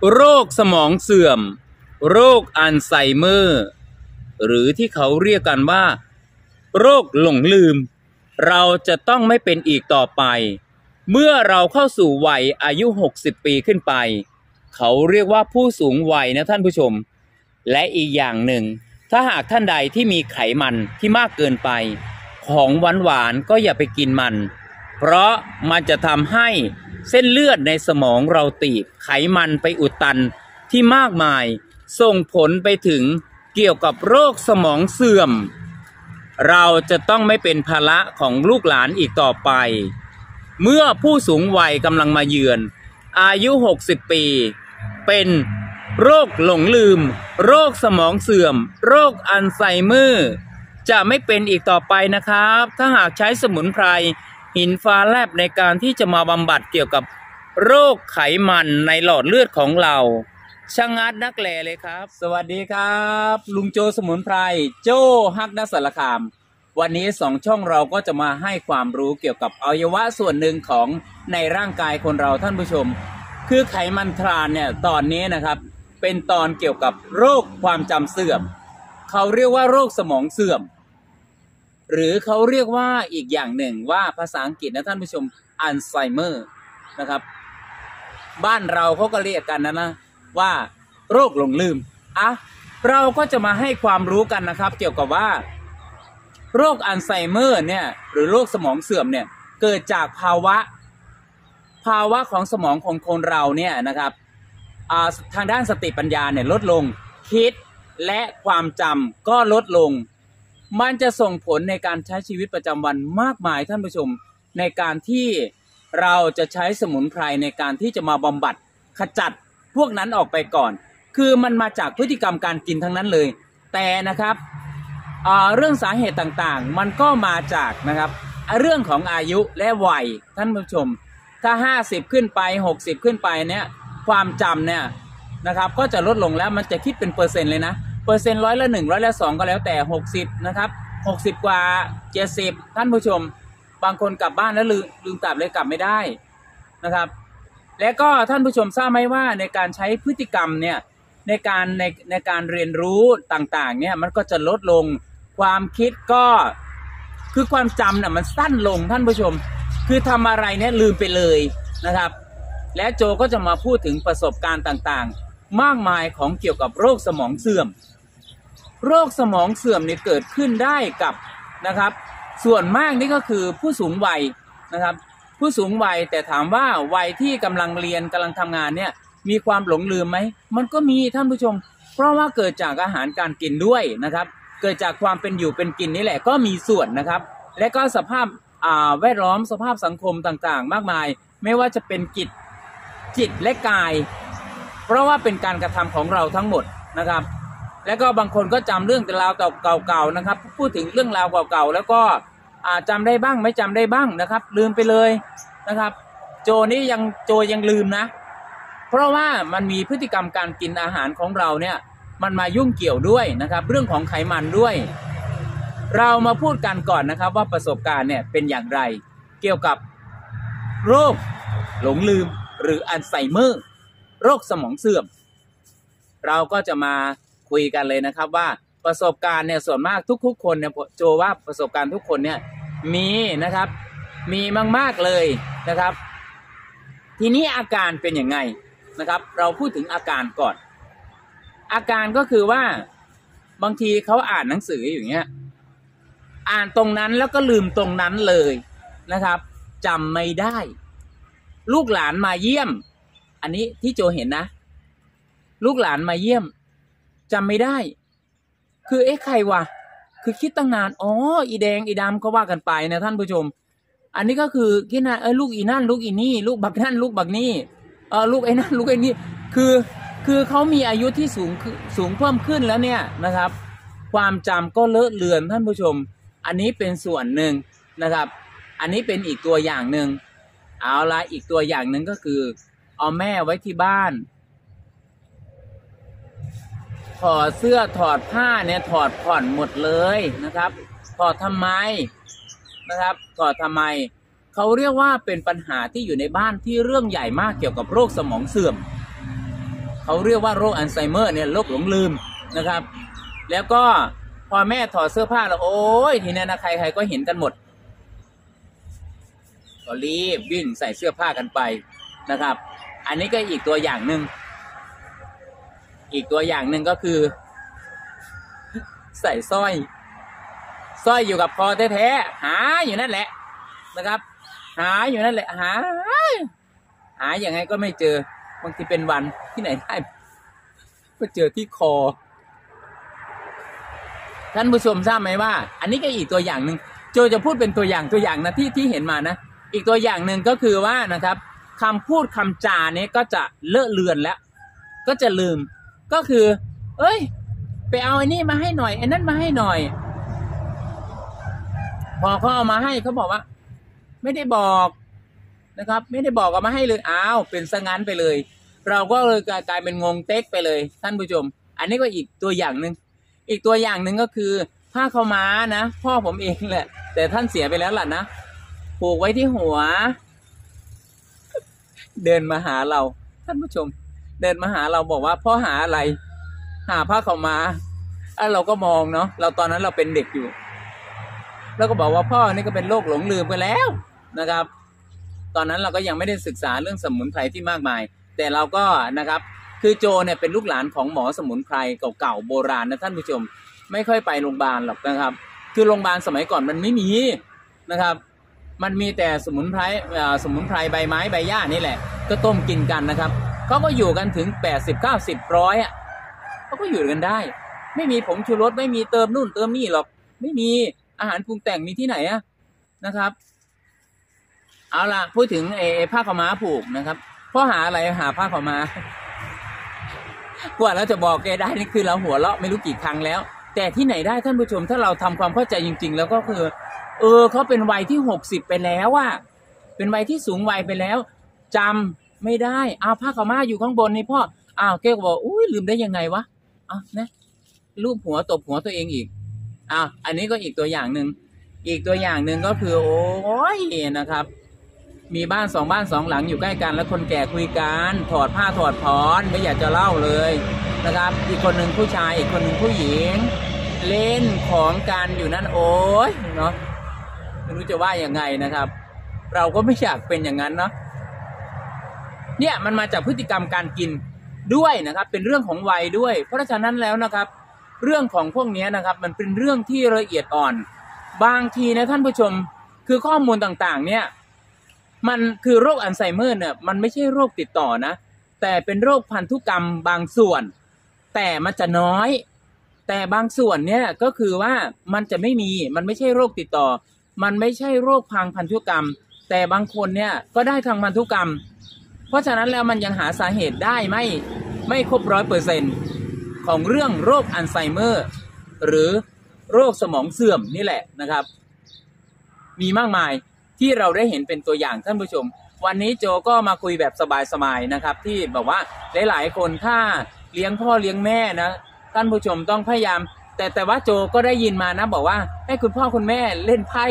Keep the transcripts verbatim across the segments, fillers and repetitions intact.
โรคสมองเสื่อมโรคอัลไซเมอร์หรือที่เขาเรียกกันว่าโรคหลงลืมเราจะต้องไม่เป็นอีกต่อไปเมื่อเราเข้าสู่วัยอายุหกสิบปีขึ้นไปเขาเรียกว่าผู้สูงวัยนะท่านผู้ชมและอีกอย่างหนึ่งถ้าหากท่านใดที่มีไขมันที่มากเกินไปของหวานหวานก็อย่าไปกินมันเพราะมันจะทำให้เส้นเลือดในสมองเราตีบไขมันไปอุดตันที่มากมายส่งผลไปถึงเกี่ยวกับโรคสมองเสื่อมเราจะต้องไม่เป็นภาระของลูกหลานอีกต่อไปเมื่อผู้สูงวัยกำลังมาเยือนอายุหกสิบปีเป็นโรคหลงลืมโรคสมองเสื่อมโรคอัลไซเมอร์จะไม่เป็นอีกต่อไปนะครับถ้าหากใช้สมุนไพรหินฟ้าแลบในการที่จะมาบำบัดเกี่ยวกับโรคไขมันในหลอดเลือดของเราช่างงัดนักแลเลยครับสวัสดีครับลุงโจสมุนไพรโจฮักนักสารคามวันนี้สองช่องเราก็จะมาให้ความรู้เกี่ยวกับอวัยวะส่วนหนึ่งของในร่างกายคนเราท่านผู้ชมคือไขมันทรานเนี่ยตอนนี้นะครับเป็นตอนเกี่ยวกับโรคความจำเสื่อมเขาเรียกว่าโรคสมองเสื่อมหรือเขาเรียกว่าอีกอย่างหนึ่งว่าภาษาอังกฤษนะท่านผู้ชมอัลไซเมอร์นะครับบ้านเราเขาก็เรียกกันนะนะว่าโรคหลงลืมอ่ะเราก็จะมาให้ความรู้กันนะครับเกี่ยวกับว่าโรคอัลไซเมอร์เนี่ยหรือโรคสมองเสื่อมเนี่ยเกิดจากภาวะภาวะของสมองของคนเราเนี่ยนะครับทางด้านสติปัญญาเนี่ยลดลงคิดและความจำก็ลดลงมันจะส่งผลในการใช้ชีวิตประจำวันมากมายท่านผู้ชมในการที่เราจะใช้สมุนไพรในการที่จะมาบำบัดขจัดพวกนั้นออกไปก่อนคือมันมาจากพฤติกรรมการกินทั้งนั้นเลยแต่นะครับเรื่องสาเหตุต่างๆมันก็มาจากนะครับเรื่องของอายุและวัยท่านผู้ชมถ้าห้าสิบขึ้นไปหกสิบขึ้นไปเนี่ยความจำเนี่ยนะครับก็จะลดลงแล้วมันจะคิดเป็นเปอร์เซ็นต์เลยนะเปอร์เซ็นต์ร้อยละหนึ่งร้อยละสองก็แล้วแต่หกสิบนะครับหกสิบกว่าเจ็ดสิบท่านผู้ชมบางคนกลับบ้านแล้วลืมลืมกลับเลยกลับไม่ได้นะครับและก็ท่านผู้ชมทราบไหมว่าในการใช้พฤติกรรมเนี่ยในการในในการเรียนรู้ต่างๆเนี่ยมันก็จะลดลงความคิดก็คือความจำเนี่ยมันสั้นลงท่านผู้ชมคือทำอะไรเนี่ยลืมไปเลยนะครับและโจก็จะมาพูดถึงประสบการณ์ต่างๆมากมายของเกี่ยวกับโรคสมองเสื่อมโรคสมองเสื่อมเนี่ยเกิดขึ้นได้กับนะครับส่วนมากนี่ก็คือผู้สูงวัยนะครับผู้สูงวัยแต่ถามว่าวัยที่กำลังเรียนกำลังทำงานเนี่ยมีความหลงลืมไหมมันก็มีท่านผู้ชมเพราะว่าเกิดจากอาหารการกินด้วยนะครับเกิดจากความเป็นอยู่เป็นกินนี่แหละก็มีส่วนนะครับและก็สภาพอ่าแวดล้อมสภาพสังคมต่างๆมากมายไม่ว่าจะเป็นจิตจิตและกายเพราะว่าเป็นการกระทำของเราทั้งหมดนะครับและก็บางคนก็จำเรื่องแต่ราวเก่าๆนะครับพูดถึงเรื่องราวเก่าๆแล้วก็อาจจำได้บ้างไม่จำได้บ้างนะครับลืมไปเลยนะครับโจนี่ยังโจยังลืมนะเพราะว่ามันมีพฤติกรรมการกินอาหารของเราเนี่ยมันมายุ่งเกี่ยวด้วยนะครับเรื่องของไขมันด้วยเรามาพูดกันก่อนนะครับว่าประสบการณ์เนี่ยเป็นอย่างไรเกี่ยวกับโรคหลงลืมหรืออัลไซเมอร์โรคสมองเสื่อมเราก็จะมาคุยกันเลยนะครับว่าประสบการณ์เนี่ยส่วนมากทุกๆคนเนี่ยโจว่าประสบการณ์ทุกคนเนี่ยมีนะครับมีมากๆเลยนะครับทีนี้อาการเป็นยังไงนะครับเราพูดถึงอาการก่อนอาการก็คือว่าบางทีเขาอ่านหนังสืออย่างเงี้ยอ่านตรงนั้นแล้วก็ลืมตรงนั้นเลยนะครับจำไม่ได้ลูกหลานมาเยี่ยมอันนี้ที่โจเห็นนะลูกหลานมาเยี่ยมจำไม่ได้คือเอ๊ะใครวะคือคิดตั้งนานอ๋ออีแดงอีดำก็ว่ากันไปนะท่านผู้ชมอันนี้ก็คือคิดนะเออลูกอีนั่นลูกอีนี่ลูกบักนั่นลูกบักนี่เออลูกไอ้นั่นลูกไอ้นี่คือคือเขามีอายุที่สูงสูงเพิ่มขึ้นแล้วเนี่ยนะครับความจำก็เลอะเลือนท่านผู้ชมอันนี้เป็นส่วนหนึ่งนะครับอันนี้เป็นอีกตัวอย่างหนึ่งเอาละอีกตัวอย่างหนึ่งก็คือเอาแม่ไว้ที่บ้านถอดเสื้อถอดผ้าเนี่ยถอดผ่อนหมดเลยนะครับถอดทำไมนะครับถอดทำไมเขาเรียกว่าเป็นปัญหาที่อยู่ในบ้านที่เรื่องใหญ่มากเกี่ยวกับโรคสมองเสื่อมเขาเรียกว่าโรคอัลไซเมอร์เนี่ยโรคหลงลืมนะครับแล้วก็พอแม่ถอดเสื้อผ้าแล้วโอ้ยทีนี้นะใครใครก็เห็นกันหมดก็รีบวิ่งใส่เสื้อผ้ากันไปนะครับอันนี้ก็อีกตัวอย่างหนึ่งอีกตัวอย่างหนึ่งก็คือใส่สร้อยสร้อยอยู่กับคอแท้ๆหาอยู่นั่นแหละนะครับหาอยู่นั่นแหละหาหาอย่างไงก็ไม่เจอบางทีเป็นวันที่ไหนได้ก็เจอที่คอท่านผู้ชมทราบไหมว่าอันนี้ก็อีกตัวอย่างหนึ่งโจจะพูดเป็นตัวอย่างตัวอย่างนะที่ที่เห็นมานะอีกตัวอย่างหนึ่งก็คือว่านะครับคำพูดคำจาเนี้ยก็จะเลอะเลือนแล้วก็จะลืมก็คือเอ้ยไปเอาไอ้นี่มาให้หน่อยไอ้นั่นมาให้หน่อยพอเขาเอามาให้เขาบอกว่าไม่ได้บอกนะครับไม่ได้บอกเอามาให้เลยอ้าวเป็นซะงั้นไปเลยเราก็เลยกลายเป็นงงเต็กไปเลยท่านผู้ชมอันนี้ก็อีกตัวอย่างหนึ่งอีกตัวอย่างหนึ่งก็คือผ้าขาวม้านะพ่อผมเองแหละแต่ท่านเสียไปแล้วล่ะนะผูกไว้ที่หัวเดินมาหาเราท่านผู้ชมเดินมาหาเราบอกว่าพ่อหาอะไรหาผ้าขาวม้าอ่ะเราก็มองเนาะเราตอนนั้นเราเป็นเด็กอยู่แล้วก็บอกว่าพ่อนี่ก็เป็นโรคหลงลืมไปแล้วนะครับตอนนั้นเราก็ยังไม่ได้ศึกษาเรื่องสมุนไพรที่มากมายแต่เราก็นะครับคือโจเนี่ยเป็นลูกหลานของหมอสมุนไพรเก่าๆโบราณนะท่านผู้ชมไม่ค่อยไปโรงพยาบาลหรอกนะครับคือโรงพยาบาลสมัยก่อนมันไม่มีนะครับมันมีแต่สมุนไพรสมุนไพรใบไม้ใบหญ้านี่แหละก็ต้มกินกันนะครับเขาก็อยู่กันถึงแปดสิบเก้าสิบร้อยอ่ะเขาก็อยู่กันได้ไม่มีผงชูรสไม่มีเติมนู่นเติมนี่หรอกไม่มีอาหารปรุงแต่งมีที่ไหนอะนะครับเอาล่ะพูดถึงไอ้ผ้าขาวม้าผูกนะครับพ่อหาอะไรหาผ้าขาวม้ากว่าเราจะบอกแกได้นี่คือเราหัวเราะไม่รู้กี่ครั้งแล้วแต่ที่ไหนได้ท่านผู้ชมถ้าเราทำความเข้าใจจริงๆแล้วก็คือเออเขาเป็นวัยที่หกสิบไปแล้วอะเป็นวัยที่สูงวัยไปแล้วจำไม่ได้อ้าวผ้าขาวม้าอยู่ข้างบนนี่พ่ออ้าวแกก็บอกอุ้ยลืมได้ยังไงวะอ้าวนะลูบหัวตบหัวตัวเองอีกอ้าวอันนี้ก็อีกตัวอย่างหนึ่งอีกตัวอย่างหนึ่งก็คือโอ้ยนะครับมีบ้านสองบ้านสองหลังอยู่ใกล้กันแล้วคนแก่คุยกันถอดผ้าถอดถอนไม่อยากจะเล่าเลยนะครับอีกคนหนึ่งผู้ชายอีกคนหนึ่งผู้หญิงเล่นของกันอยู่นั่นโอ้ยเนาะไม่รู้จะว่ายังไงนะครับเราก็ไม่อยากเป็นอย่างนั้นเนาะเนี่ยมันมาจากพฤติกรรมการกินด้วยนะครับเป็นเรื่องของวัยด้วยเพราะฉะนั้นแล้วนะครับเรื่องของพวกนี้นะครับมันเป็นเรื่องที่ละเอียดอ่อนบางทีนะท่านผู้ชมคือข้อมูลต่างๆเนี่ยมันคือโรคอัลไซเมอร์เนี่ยมันไม่ใช่โรคติดต่อนะแต่เป็นโรคพันธุกรรมบางส่วนแต่มันจะน้อยแต่บางส่วนเนี่ยก็คือว่ามันจะไม่มีมันไม่ใช่โรคติดต่อมันไม่ใช่โรคทางพันธุกรรมแต่บางคนเนี่ยก็ได้ทางพันธุกรรมเพราะฉะนั้นแล้วมันยังหาสาเหตุได้ไม่ไม่ครบร้อยเปอร์เซ็นต์ของเรื่องโรคอัลไซเมอร์หรือโรคสมองเสื่อมนี่แหละนะครับมีมากมายที่เราได้เห็นเป็นตัวอย่างท่านผู้ชมวันนี้โจก็มาคุยแบบสบายๆนะครับที่บอกว่าหลายๆคนถ้าเลี้ยงพ่อเลี้ยงแม่นะท่านผู้ชมต้องพยายามแต่แต่ว่าโจก็ได้ยินมานะบอกว่าให้คุณพ่อคุณแม่เล่นไพ่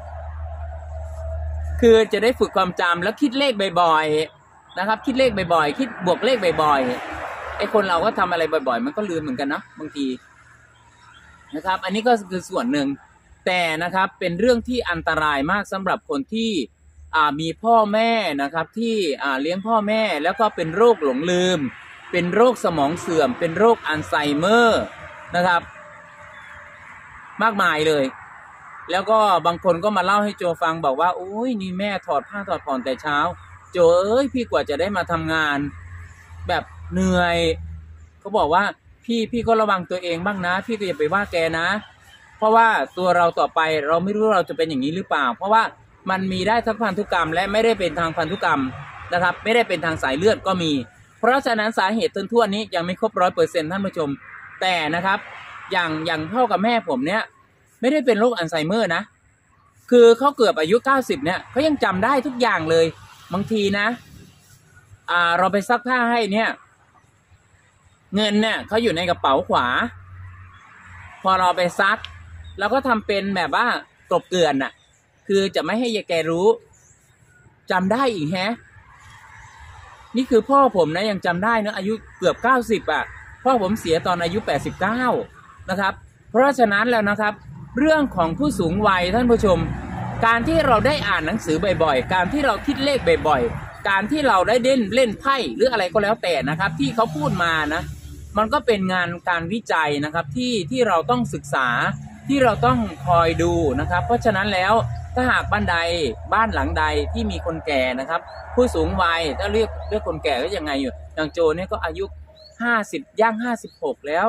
คือจะได้ฝึกความจำแล้วคิดเลขบ่อยๆนะครับคิดเลขบ่อยๆคิดบวกเลขบ่อยๆไอ้คนเราก็ทำอะไรบ่อยๆมันก็ลืมเหมือนกันนะบางทีนะครับอันนี้ก็คือส่วนหนึ่งแต่นะครับเป็นเรื่องที่อันตรายมากสำหรับคนที่อ่ามีพ่อแม่นะครับที่อ่าเลี้ยงพ่อแม่แล้วก็เป็นโรคหลงลืมเป็นโรคสมองเสื่อมเป็นโรคอัลไซเมอร์นะครับมากมายเลยแล้วก็บางคนก็มาเล่าให้โจฟังบอกว่าโอ้ยนี่แม่ถอดผ้าถอดผ่อนแต่เช้าโจเอ้ยพี่กว่าจะได้มาทำงานแบบเหนื่อยเขาบอกว่าพี่พี่ก็ระวังตัวเองบ้างนะพี่ก็อย่าไปว่าแกนะเพราะว่าตัวเราต่อไปเราไม่รู้เราจะเป็นอย่างนี้หรือเปล่าเพราะว่ามันมีได้ทั้งพันธุกรรมและไม่ได้เป็นทางพันธุกรรมนะครับไม่ได้เป็นทางสายเลือดก็มีเพราะฉะนั้นสาเหตุทั่วๆนี้ยังไม่ครบร้อยเปอร์เซ็นต์ท่านผู้ชมแต่นะครับอย่างอย่างพ่อกับแม่ผมเนี่ยไม่ได้เป็นโรคอัลไซเมอร์นะคือเขาเกือบอายุเก้าสิบเนี่ยเขายังจำได้ทุกอย่างเลยบางทีนะอ่าเราไปซักผ้าให้เนี่ยเงินเนี่ยเขาอยู่ในกระเป๋าขวาพอเราไปซักแล้วก็ทำเป็นแบบว่ากลบเกลื่อนน่ะคือจะไม่ให้ยายแกรู้จำได้อีกแฮะนี่คือพ่อผมนะยังจำได้นะอายุเกือบเก้าสิบอ่ะพ่อผมเสียตอนอายุแปดสิบเก้านะครับเพราะฉะนั้นแล้วนะครับเรื่องของผู้สูงวัยท่านผู้ชมการที่เราได้อ่านหนังสือบ่อยๆการที่เราคิดเลขบ่อยๆการที่เราได้เล่นเล่นไพ่หรืออะไรก็แล้วแต่นะครับที่เขาพูดมานะมันก็เป็นงานการวิจัยนะครับที่ที่เราต้องศึกษาที่เราต้องคอยดูนะครับเพราะฉะนั้นแล้วถ้าหากบ้านใดบ้านหลังใดที่มีคนแก่นะครับผู้สูงวัยถ้าเรียกเรียกคนแก่ก็ยังไงอยู่อย่างโจเนี่ยก็อายุห้าสิบย่างห้าสิบหกแล้ว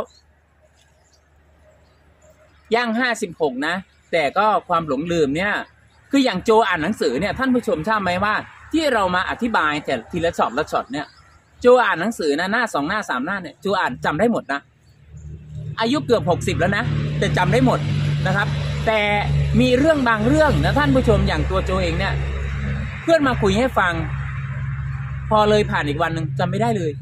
ย่างห้าสิบหกนะแต่ก็ความหลงลืมเนี่ยคืออย่างโจอ่านหนังสือเนี่ยท่านผู้ชมทราบไหมว่าที่เรามาอธิบายแต่ทีละช็อตละช็อตเนี่ยโจอ่านหนังสือนะหน้าสองหน้าสามหน้าเนี่ยโจอ่านจำได้หมดนะอายุเกือบหกสิบแล้วนะแต่จำได้หมดนะครับแต่มีเรื่องบางเรื่องนะท่านผู้ชมอย่างตัวโจเองเนี่ยเพื่อนมาคุยให้ฟังพอเลยผ่านอีกวันหนึ่งจำไม่ได้เลย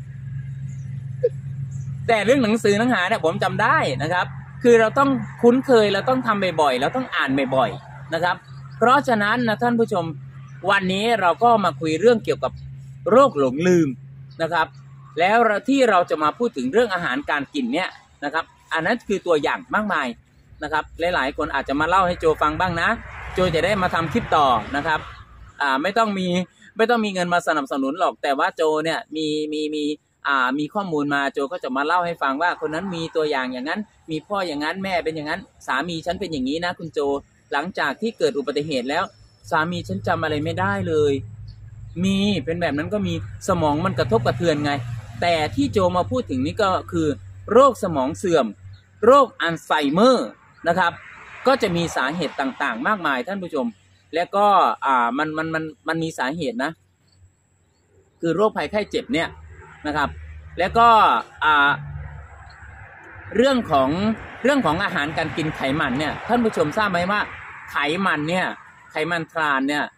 แต่เรื่องหนังสือหนังหาเนี่ยผมจำได้นะครับคือเราต้องคุ้นเคยเราต้องทำบ่อยๆเราต้องอ่านบ่อยๆนะครับเพราะฉะนั้นนะท่านผู้ชมวันนี้เราก็มาคุยเรื่องเกี่ยวกับโรคหลงลืมนะครับแล้วที่เราจะมาพูดถึงเรื่องอาหารการกินเนี่ยนะครับอันนั้นคือตัวอย่างมากมายนะครับหลายๆคนอาจจะมาเล่าให้โจฟังบ้างนะโจจะได้มาทำคลิปต่อนะครับอ่าไม่ต้องมีไม่ต้องมีเงินมาสนับสนุนหรอกแต่ว่าโจเนี่ยมีมีมีอ่ามีข้อมูลมาโจก็จะมาเล่าให้ฟังว่าคนนั้นมีตัวอย่างอย่างนั้นมีพ่ออย่างนั้นแม่เป็นอย่างนั้นสามีฉันเป็นอย่างนี้นะคุณโจหลังจากที่เกิดอุบัติเหตุแล้วสามีฉันจำอะไรไม่ได้เลยมีเป็นแบบนั้นก็มีสมองมันกระทบกระเทือนไงแต่ที่โจมาพูดถึงนี้ก็คือโรคสมองเสื่อมโรคอัลไซเมอร์นะครับก็จะมีสาเหตุต่างๆมากมายท่านผู้ชมและก็อ่ามันมันมันมันมีสาเหตุนะคือโรคภัยไข้เจ็บเนี่ยนะครับแล้วก็อ่าเรื่องของเรื่องของอาหารการกินไขมันเนี่ยท่านผู้ชมทราบไหมว่าไขมันเนี่ยไขมันทรานเนี่ย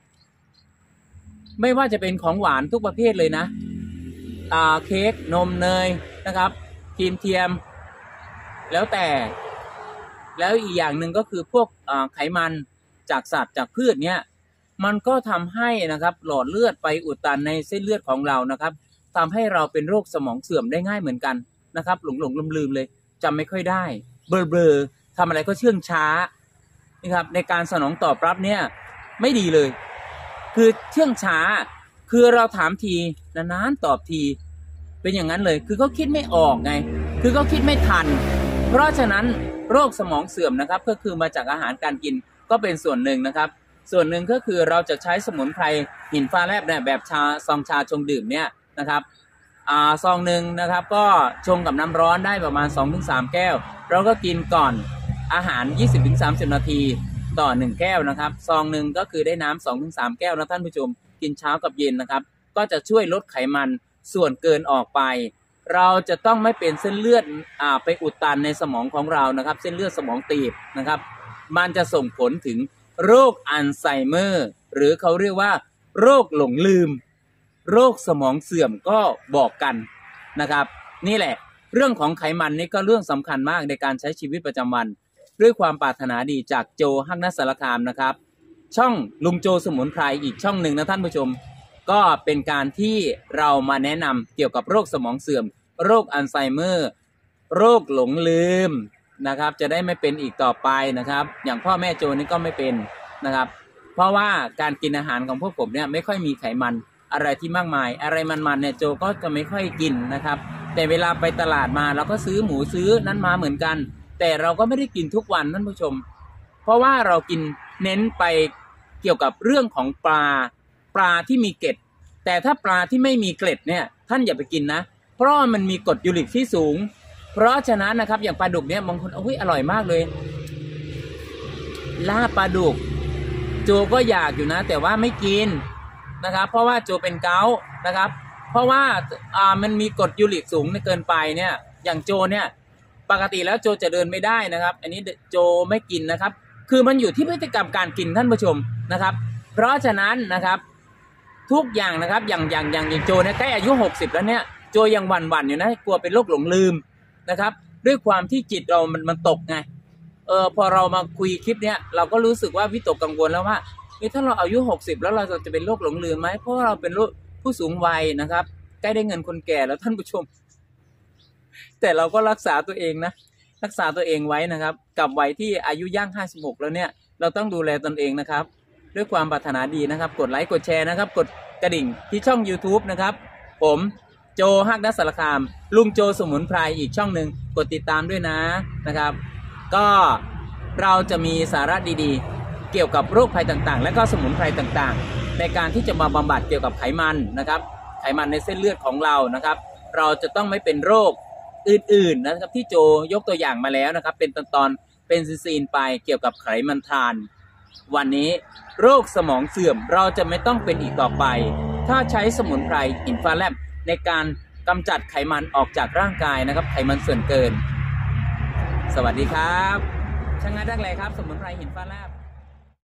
ไม่ว่าจะเป็นของหวานทุกประเภทเลยนะอ่าเค้กนมเนยนะครับครีมเทียมแล้วแต่แล้วอีกอย่างหนึ่งก็คือพวกไขมันจากสัตว์จากพืชเนี่ยมันก็ทำให้นะครับหลอดเลือดไปอุดตันในเส้นเลือดของเรานะครับทำให้เราเป็นโรคสมองเสื่อมได้ง่ายเหมือนกันนะครับหลงหลงลืมลืมเลยจำไม่ค่อยได้เบลอเบลอทำอะไรก็เชื่องช้านะครับในการสนองตอบรับเนี่ยไม่ดีเลยคือเชื่องช้าคือเราถามทีนานๆตอบทีเป็นอย่างนั้นเลยคือเขาคิดไม่ออกไงคือเขาคิดไม่ทันเพราะฉะนั้นโรคสมองเสื่อมนะครับก็คือมาจากอาหารการกินก็เป็นส่วนหนึ่งนะครับส่วนหนึ่งก็คือเราจะใช้สมุนไพรหินฟ้าแลบเนี่ยแบบชาซองชาชงดื่มเนี่ยนะครับอ่าซองหนึ่งนะครับก็ชงกับน้ำร้อนได้ประมาณ สองถึงสาม แก้วเราก็กินก่อนอาหาร ยี่สิบถึงสามสิบ นาทีต่อหนึ่งแก้วนะครับซองหนึ่งก็คือได้น้ำ สองถึงสาม แก้วนะท่านผู้ชมกินเช้ากับเย็นนะครับก็จะช่วยลดไขมันส่วนเกินออกไปเราจะต้องไม่เป็นเส้นเลือดอ่าไปอุดตันในสมองของเรานะครับเส้นเลือดสมองตีบนะครับมันจะส่งผลถึงโรคอัลไซเมอร์หรือเขาเรียกว่าโรคหลงลืมโรคสมองเสื่อมก็บอกกันนะครับนี่แหละเรื่องของไขมันนี่ก็เรื่องสำคัญมากในการใช้ชีวิตประจำวันด้วยความปรารถนาดีจากโจฮักนัสสารคามนะครับช่องลุงโจสมุนไพรอีกช่องหนึ่งนะท่านผู้ชมก็เป็นการที่เรามาแนะนำเกี่ยวกับโรคสมองเสื่อมโรคอัลไซเมอร์โรคหลงลืมนะครับจะได้ไม่เป็นอีกต่อไปนะครับอย่างพ่อแม่โจนี่ก็ไม่เป็นนะครับเพราะว่าการกินอาหารของพวกผมเนี่ยไม่ค่อยมีไขมันอะไรที่มากมายอะไรมันๆเนี่ยโจก็จะไม่ค่อยกินนะครับแต่เวลาไปตลาดมาเราก็ซื้อหมูซื้อนั้นมาเหมือนกันแต่เราก็ไม่ได้กินทุกวันท่านผู้ชมเพราะว่าเรากินเน้นไปเกี่ยวกับเรื่องของปลาปลาที่มีเกล็ดแต่ถ้าปลาที่ไม่มีเกล็ดเนี่ยท่านอย่าไปกินนะเพราะมันมีกรดยูริกที่สูงเพราะฉะนั้นนะครับอย่างปลาดุกเนี่ยบางคนโอ้ยอร่อยมากเลยลาบปลาดุกโจก็อยากอยู่นะแต่ว่าไม่กินนะครับเพราะว่าโจเป็นเกาต์นะครับเพราะว่าอ่ามันมีกรดยูริกสูงเกินไปเนี่ยอย่างโจเนี่ยปกติแล้วโจจะเดินไม่ได้นะครับอันนี้โจไม่กินนะครับคือมันอยู่ที่พฤติกรรมการกินท่านผู้ชมนะครับเพราะฉะนั้นนะครับทุกอย่างนะครับอย่างอย่างอย่างอย่างโจเนี่ยใกล้อายุหกสิบแล้วเนี่ยโจยังหวั่นหวั่นอยู่นะกลัวเป็นโรคหลงลืมนะครับด้วยความที่จิตเรามันมันตกไงเออพอเรามาคุยคลิปเนี้ยเราก็รู้สึกว่าวิตกกังวลแล้วว่าถ้าเราอายุหกสิบแล้วเราจะเป็นโรคหลงลืมไหมเพราะว่าเราเป็นผู้ผู้สูงวัยนะครับใกล้ได้เงินคนแก่แล้วท่านผู้ชมแต่เราก็รักษาตัวเองนะรักษาตัวเองไว้นะครับกับวัยที่อายุย่างห้าสิบหกแล้วเนี่ยเราต้องดูแลตนเองนะครับด้วยความปรารถนาดีนะครับกดไลค์กดแชร์นะครับกดกระดิ่งที่ช่อง YouTube นะครับผมโจฮักนัสสารคามลุงโจสมุนไพรอีกช่องหนึ่งกดติดตามด้วยนะนะครับก็เราจะมีสาระดีๆเกี่ยวกับโรคภัยต่างๆและก็สมุนไพรต่างๆในการที่จะมาบำบัดเกี่ยวกับไขมันนะครับไขมันในเส้นเลือดของเรานะครับเราจะต้องไม่เป็นโรคอื่นๆนะครับที่โจยกตัวอย่างมาแล้วนะครับเป็นตอนๆเป็นซีนๆไปเกี่ยวกับไขมันทรานวันนี้โรคสมองเสื่อมเราจะไม่ต้องเป็นอีกต่อไปถ้าใช้สมุนไพรอินฟาแลบในการกำจัดไขมันออกจากร่างกายนะครับไขมันส่วนเกินสวัสดีครับช่างงานดักแลครับสมุนไพรอินฟาแลบ